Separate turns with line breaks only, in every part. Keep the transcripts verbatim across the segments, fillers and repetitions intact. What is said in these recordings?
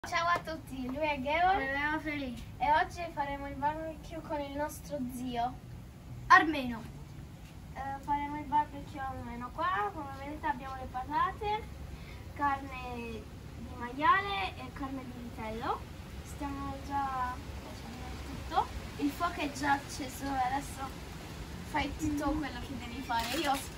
Ciao a tutti, lui è Georg
Sono felice.
e oggi faremo il barbecue con il nostro zio
Armeno.
eh, faremo il barbecue almeno qua. Come vedete abbiamo le patate, carne di maiale e carne di vitello. Stiamo già facendo il tutto, il fuoco è già acceso e adesso fai tutto quello che devi fare. Io aspetto.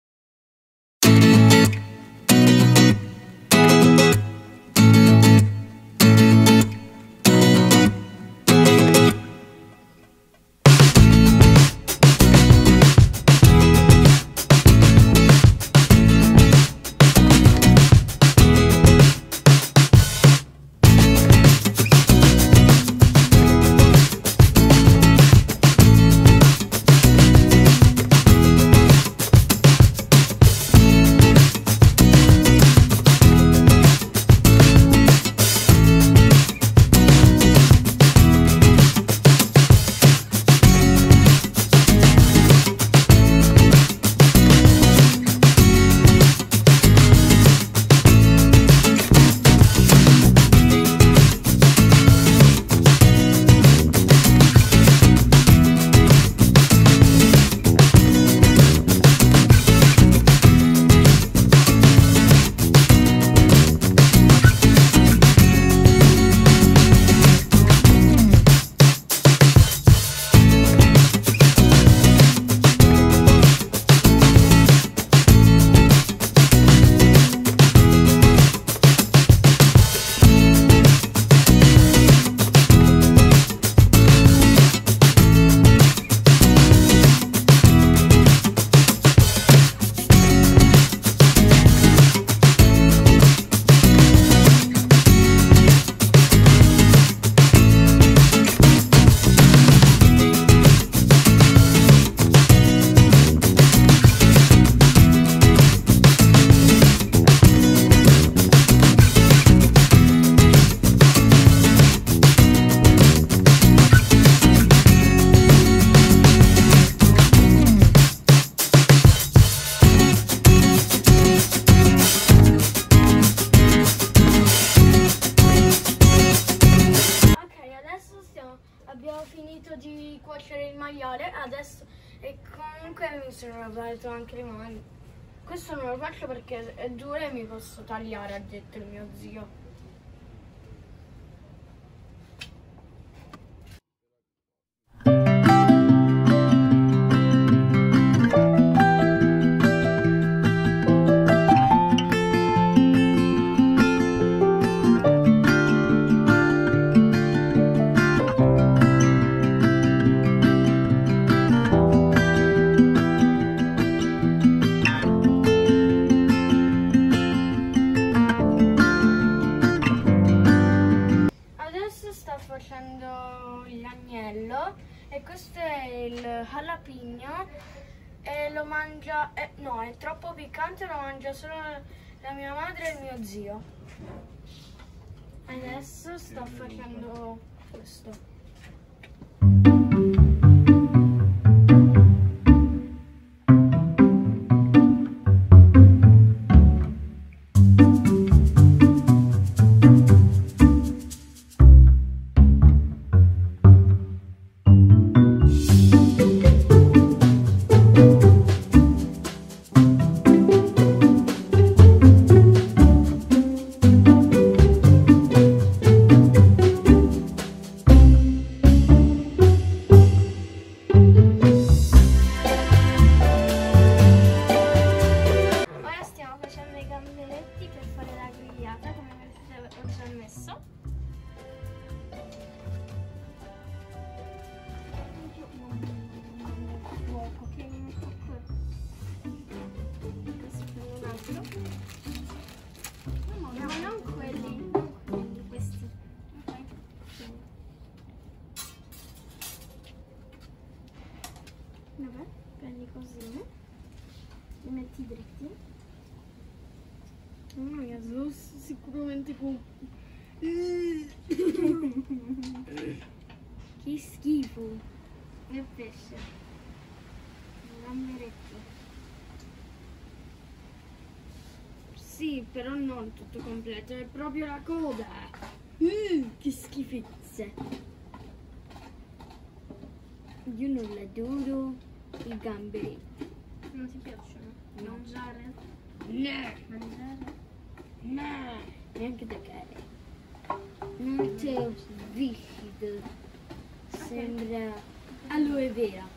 Abbiamo finito di cuocere il maiale adesso e comunque mi sono lavato anche le mani. Questo non lo faccio perché è duro e mi posso tagliare, ha detto il mio zio. Facendo l'agnello e questo è il jalapeno e lo mangia, eh, no, è troppo piccante, lo mangia solo la mia madre e il mio zio. Adesso sto facendo questo. Per fare la grigliata, come vedete ho già messo. Fuoco che mi metto qui. Adesso prendo un altro. No, no, non quelli, non quelli, questi. Ok. Vabbè, prendi così, li metti dritti. Oh, io sono sicuramente con... Che schifo. Che pesce. Un gamberetto. Sì, però non tutto completo, è proprio la coda.
pizze. Io non l'adoro, i gamberi.
Non ti piacciono?
No.
Mangiare?
No,
Mangiare?
no, neanche toccare. Molto viscido. Sembra aloe vera.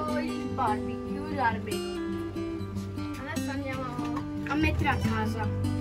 Barbecue, l'arbitro. Adesso andiamo
A mettere a casa.